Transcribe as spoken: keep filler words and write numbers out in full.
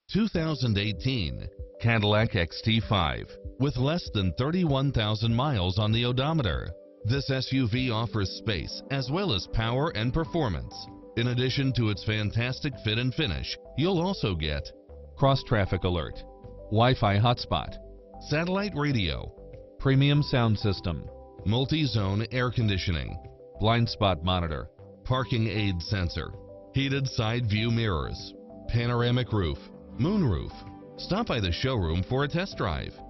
two thousand eighteen Cadillac X T five. With less than thirty-one thousand miles on the odometer, this S U V offers space as well as power and performance. In addition to its fantastic fit and finish, you'll also get cross-traffic alert, Wi-Fi hotspot, satellite radio, premium sound system, multi-zone air conditioning, blind spot monitor, parking aid sensor, heated side view mirrors, panoramic roof, moonroof. Stop by the showroom for a test drive.